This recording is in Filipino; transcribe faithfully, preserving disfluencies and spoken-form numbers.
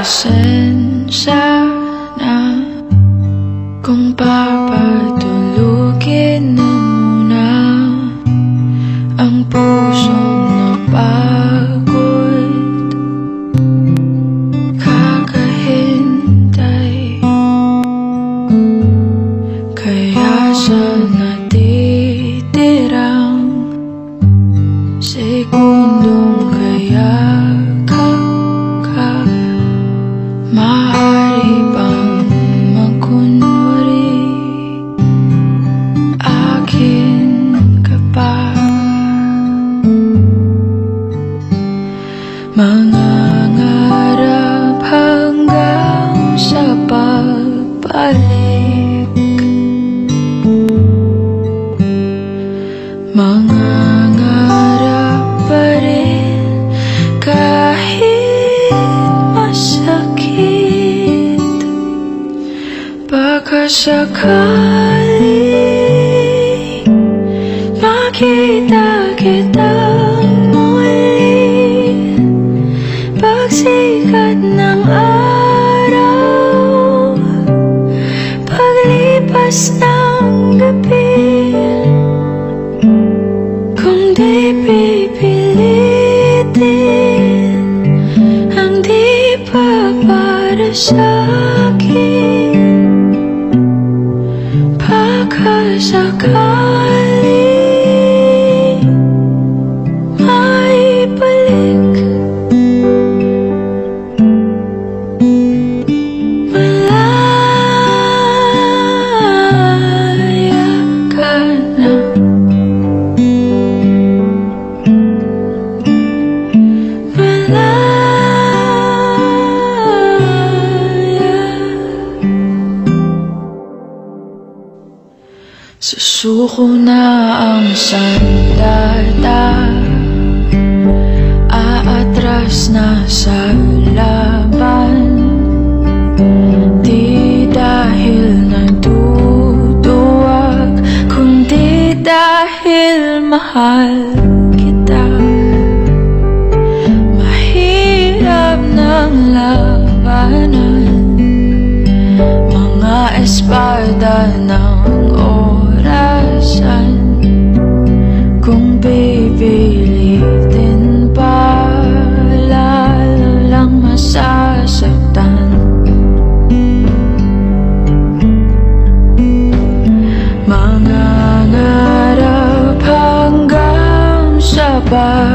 Pasensya na kung papatulugin na muna ang pusong napagod, kakahintay. Kaya sa natitirang segundong kaya maaari bang magkunwari akin ka pa? Mangangarap hanggang sa pagbalik, mangangarap pa rin kahit masakit. Baka sakali makita kitang muli, pagsikat ng araw, paglipas ng gabi. Kung di pipilitin ang di pa para sa'kin, baka sakali maibalik. Malaya ka na, susuko na ang sandata, aatras na sa laban. Di dahil naduduwag, kundi dahil mahal kita. Mahirap ng labanan, mga espada ng orasan. Kung pipilitin pa, lalo lang masasaktan. Mangangarap hanggang sa pag